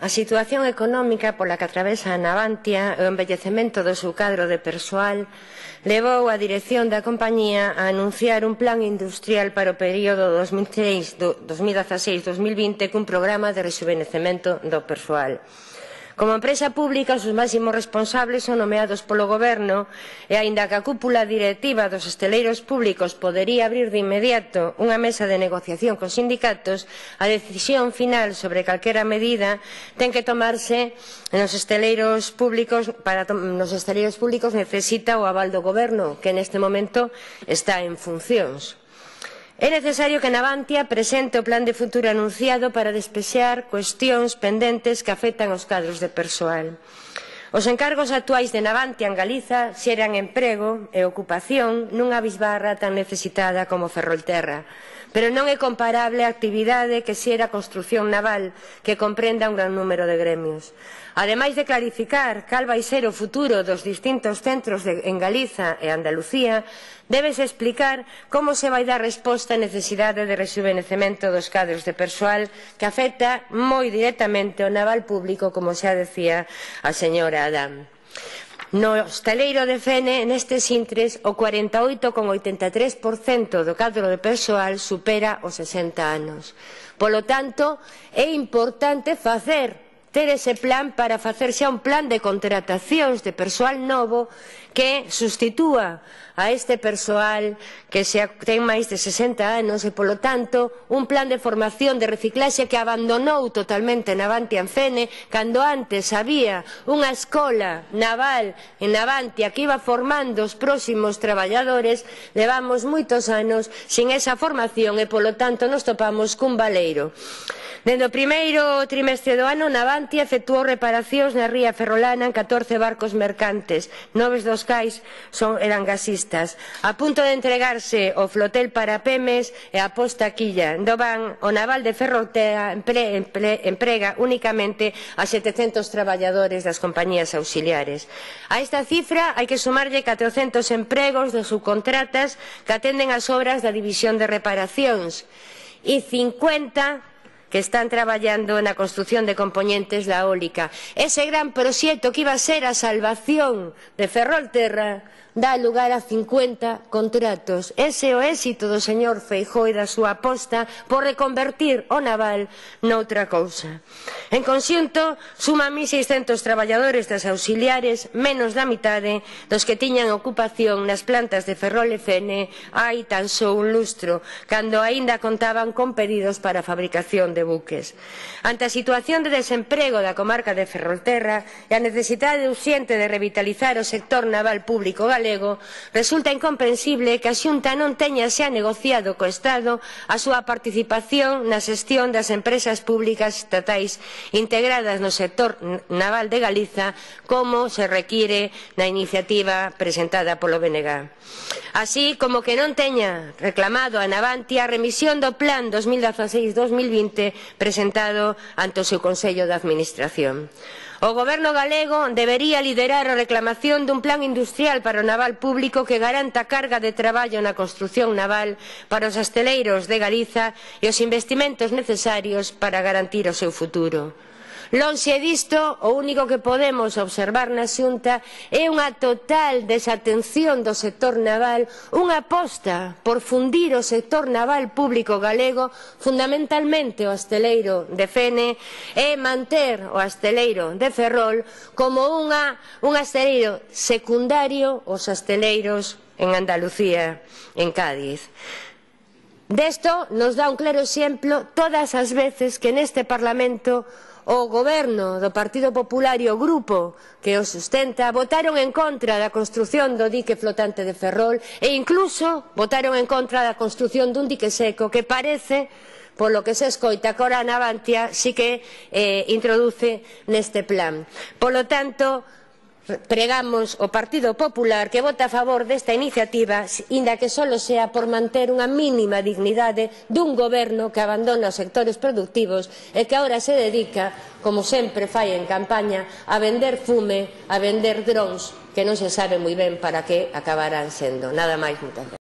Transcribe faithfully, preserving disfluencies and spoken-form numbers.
A situación económica pola que atravesa a Navantia e o envellecemento do seu cadro de persoal levou a dirección da compañía a anunciar un plan industrial para o período dos mil dezasseis dos mil vinte cun programa de rexuvenecemento do persoal. Como empresa pública, os máximos responsables son nomeados polo Goberno e, aínda que a cúpula directiva dos hosteleiros públicos podería abrir de inmediato unha mesa de negociación cos sindicatos, a decisión final sobre calquera medida ten que tomarse nos hosteleiros públicos. Para nos hosteleiros públicos necesita o aval do Goberno, que neste momento está en funcións. É necesario que Navantia presente o plan de futuro anunciado para despexar cuestións pendentes que afectan aos cadros de persoal. Os encargos actuais de Navantia en Galiza xeran emprego e ocupación nunha bisbarra tan necesitada como Ferrolterra, pero non é comparable a actividade que xera a construción naval, que comprenda un gran número de gremios. Ademais de clarificar cal vai ser o futuro dos distintos centros de, en Galiza e Andalucía, débese explicar como se vai dar resposta á necesidade de rexuvenecemento dos cadros de persoal que afecta moi directamente ao naval público, como xa decía a señora Adán. No hosteleiro de Fene, nestes intres, o cuarenta e oito coma oitenta e tres por cento do cadro de persoal supera os sesenta anos. Polo tanto, é importante facer ter ese plan para facer xa un plan de contratacións de persoal novo que sustitúa a este persoal que xa ten máis de sesenta anos e, polo tanto, un plan de formación de reciclaxe que abandonou totalmente Navantia en Fene, cando antes había unha escola naval en Navantia que iba formando os próximos traballadores. Levamos moitos anos sin esa formación e, polo tanto, nos topamos cun baleiro. Dende o primeiro trimestre do ano, Navantia efectuou reparacións na ría Ferrolana en catorce barcos mercantes, nove dos cais son, eran gasistas. A punto de entregarse o flotel para Pemes e a posta quilla do van, o naval de Ferrolterra empre, empre, emprega únicamente a setecentos traballadores das compañías auxiliares. A esta cifra hai que sumarlle catrocentos empregos de subcontratas que atenden as obras da división de reparacións e cincuenta que están traballando na construción de compoñentes da eólica. Ese gran proxecto que iba a ser a salvación de Ferrolterra dá lugar a cincuenta contratos. Ese é o éxito do señor Feijóo e da súa aposta por reconvertir o naval noutra cousa. En conxunto, suman mil seiscentos traballadores das auxiliares, menos da mitade dos que tiñan ocupación nas plantas de Ferrol e Fene hai tan só un lustro, cando aínda contaban con pedidos para a fabricación de buques. Ante a situación de desemprego da comarca de Ferrolterra e a necesidade urxente de revitalizar o sector naval público galego, resulta incomprensible que a Xunta non teña xa negociado co Estado a súa participación na xestión das empresas públicas estatais integradas no sector naval de Galiza, como se require na iniciativa presentada polo B N G. Así como que non teña reclamado a Navantia a remisión do plan dos mil dezasseis dos mil vinte presentado ante o seu Consello de Administración. O Goberno galego debería liderar a reclamación dun plan industrial para o naval público que garanta carga de traballo na construción naval para os hosteleiros de Galiza e os investimentos necesarios para garantir o seu futuro. Lonxe disto, o único que podemos observar na Xunta é unha total desatención do sector naval, unha aposta por fundir o sector naval público galego, fundamentalmente o hosteleiro de Fene, e manter o hosteleiro de Ferrol como unha, un hosteleiro secundario aos hosteleiros en Andalucía, en Cádiz. Desto nos dá un claro exemplo todas as veces que neste Parlamento o Goberno do Partido Popular e o grupo que o sustenta votaron en contra da construción do dique flotante de Ferrol e incluso votaron en contra da construción dun dique seco que parece, polo que se escoita, que ora Navantia sí que eh, introduce neste plan. Polo tanto, pregamos ao Partido Popular que vote a favor desta iniciativa, inda que só sea por manter unha mínima dignidade dun goberno que abandona os sectores productivos e que agora se dedica, como sempre fai en campaña, a vender fume, a vender drons que non se sabe moi ben para que acabarán sendo. Nada máis, moitas gracias.